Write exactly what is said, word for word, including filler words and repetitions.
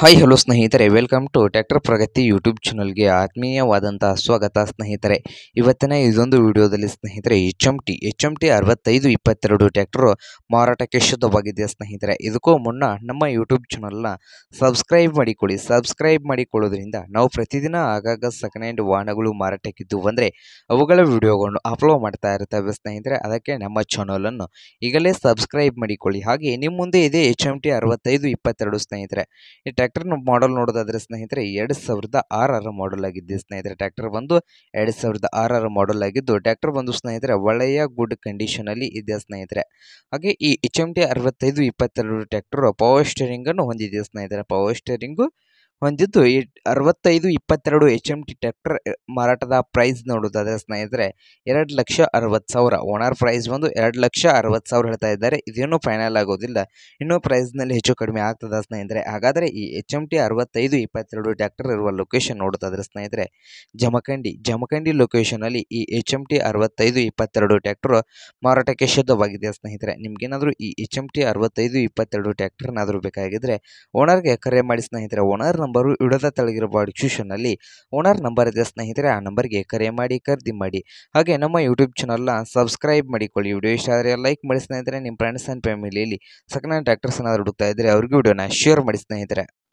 Hi hello ಸ್ನೇಹಿತರೆ, welcome to tractor Pragati YouTube ಚಾನಲ್ಗೆ ಆತ್ಮೀಯವಾದಂತಹ ಸ್ವಾಗತ ಸ್ನೇಹಿತರೆ. ಇವತ್ತಿನ ಇದೊಂದು ವಿಡಿಯೋದಲ್ಲಿ ಸ್ನೇಹಿತರೆ H M T H M T ಅರವತ್ತೈದು ಇಪ್ಪತ್ತೆರಡು ಟ್ರ್ಯಾಕ್ಟರ್ ಮಾರಾಟಕ್ಕೆ ಶುದ್ಧವಾಗಿದೆ ಸ್ನೇಹಿತರೆ. ಇದಕ್ಕೂ ಮುನ್ನ ನಮ್ಮ ಯೂಟ್ಯೂಬ್ ಚಾನಲ್ನ ಸಬ್ಸ್ಕ್ರೈಬ್ ಮಾಡಿಕೊಳ್ಳಿ. ಸಬ್ಸ್ಕ್ರೈಬ್ ಮಾಡಿಕೊಳ್ಳೋದ್ರಿಂದ ನಾವು ಪ್ರತಿದಿನ ಆಗಾಗ ಸೆಕೆಂಡ್ ಹ್ಯಾಂಡ್ ವಾಹನಗಳು ಮಾರಾಟಕ್ಕಿದ್ದು ಬಂದರೆ ಅವುಗಳ ವಿಡಿಯೋಗಳನ್ನು ಅಪ್ಲೋಡ್ ಮಾಡ್ತಾ ಇರ್ತೇವೆ ಸ್ನೇಹಿತರೆ. ಅದಕ್ಕೆ ನಮ್ಮ ಚಾನಲನ್ನು ಈಗಲೇ ಸಬ್ಸ್ಕ್ರೈಬ್ ಮಾಡಿಕೊಳ್ಳಿ. ಹಾಗೆ ನಿಮ್ಮ ಮುಂದೆ ಇದೆ ಎಚ್ ಎಮ್ ಟಿ ಅರವತ್ತೈದು ಇಪ್ಪತ್ತೆರಡು ಸ್ನೇಹಿತರೆ. ಈ ಟ್ರ್ಯಾಕ್ಟರ್ ಮಾಡೆಲ್ ನೋಡೋದಾದ್ರೆ ಸ್ನೇಹಿತರೆ ಎರಡು ಸಾವಿರದ ಆರರ ಮಾಡೆಲ್ ಆಗಿದ್ದು ಸ್ನೇಹಿತರೆ. ಟ್ರ್ಯಾಕ್ಟರ್ ಬಂದು ಎರಡು ಸಾವಿರದ ಆರರ ಮಾಡೆಲ್ ಆಗಿದ್ದು ಟ್ರ್ಯಾಕ್ಟರ್ ಬಂದು ಸ್ನೇಹಿತರೆ ಒಳ್ಳೆಯ ಗುಡ್ ಕಂಡೀಷನ್ ಅಲ್ಲಿ ಇದೆ ಸ್ನೇಹಿತರೆ. ಹಾಗೆ ಈ ಎಚ್ ಎಮ್ ಟಿ ಅರವತ್ತೈದು ಇಪ್ಪತ್ತೆರಡು ಟ್ರ್ಯಾಕ್ಟರ್ ಪವರ್ ಸ್ಟೇರಿಂಗ್ ಅನ್ನು ಹೊಂದಿದೆ ಸ್ನೇಹಿತರೆ. ಪವರ್ ಸ್ಟೇರಿಂಗು ಹೊಂದಿದ್ದು ಈ ಅರವತ್ತೈದು ಇಪ್ಪತ್ತೆರಡು ಎಚ್ ಎಮ್ ಟಿ ಟ್ರ್ಯಾಕ್ಟರ್ ಮಾರಾಟದ ಪ್ರೈಸ್ ನೋಡೋದಾದ್ರೆ ಸ್ನೇಹಿತರೆ ಎರಡು ಲಕ್ಷ ಅರವತ್ತು ಸಾವಿರ. ಓನರ್ ಪ್ರೈಸ್ ಬಂದು ಎರಡು ಲಕ್ಷ ಅರವತ್ತು ಸಾವಿರ ಹೇಳ್ತಾ ಇದ್ದಾರೆ. ಇದೇನು ಫೈನಲ್ ಆಗೋದಿಲ್ಲ, ಇನ್ನೂ ಪ್ರೈಸ್ನಲ್ಲಿ ಹೆಚ್ಚು ಕಡಿಮೆ ಆಗ್ತದ ಸ್ನೇಹಿತರೆ. ಹಾಗಾದರೆ ಈ ಎಚ್ ಎಮ್ ಟಿ ಅರವತ್ತೈದು ಇಪ್ಪತ್ತೆರಡು ಟ್ರ್ಯಾಕ್ಟರ್ ಇರುವ ಲೊಕೇಶನ್ ನೋಡೋದಾದ್ರೆ ಸ್ನೇಹಿತರೆ ಜಮಖಂಡಿ ಜಮಖಂಡಿ ಲೊಕೇಶನಲ್ಲಿ ಈ ಎಚ್ ಎಮ್ ಟಿ ಅರವತ್ತೈದು ಇಪ್ಪತ್ತೆರಡು ಟ್ರ್ಯಾಕ್ಟರ್ ಮಾರಾಟಕ್ಕೆ ಶುದ್ಧವಾಗಿದೆ ಸ್ನೇಹಿತರೆ. ನಿಮ್ಗೇನಾದರೂ ಈ ಎಚ್ ಎಮ್ ಟಿ ಅರವತ್ತೈದು ಇಪ್ಪತ್ತೆರಡು ಟ್ರ್ಯಾಕ್ಟರ್ನಾದರೂ ಬೇಕಾಗಿದ್ದರೆ ಓನರ್ಗೆ ಕರೆ ಮಾಡಿ ಸ್ನೇಹಿತರೆ. ಓನರ್ ನಂಬರು ಇಡದ ತೆಳಗಿರುವ ಡಿಸ್ಕ್ರಿಪ್ಷನ್ನಲ್ಲಿ ಓನರ್ ನಂಬರ್ ಇದೆ ಸ್ನೇಹಿತರೆ. ಆ ನಂಬರ್ಗೆ ಕರೆ ಮಾಡಿ ಖರೀದಿ ಮಾಡಿ. ಹಾಗೆ ನಮ್ಮ ಯೂಟ್ಯೂಬ್ ಚಾನಲ್ನ ಸಬ್ಸ್ಕ್ರೈಬ್ ಮಾಡಿಕೊಳ್ಳಿ. ವಿಡಿಯೋ ಇಷ್ಟ ಆದರೆ ಲೈಕ್ ಮಾಡಿ ಸ್ನೇಹಿತರೆ. ನಿಮ್ಮ ಫ್ರೆಂಡ್ಸ್ ಆ್ಯಂಡ್ ಫ್ಯಾಮಿಲಿಯಲ್ಲಿ ಸೆಕೆಂಡ್ ಹ್ಯಾಂಡ್ ಟ್ರ್ಯಾಕ್ಟರ್ಸ್ ಏನಾದರೂ ಹುಡುಕ್ತಾ ಇದ್ದರೆ ಅವ್ರಿಗೆ ವಿಡಿಯೋನ ಶೇರ್ ಮಾಡಿ ಸ್ನೇಹಿತರೆ.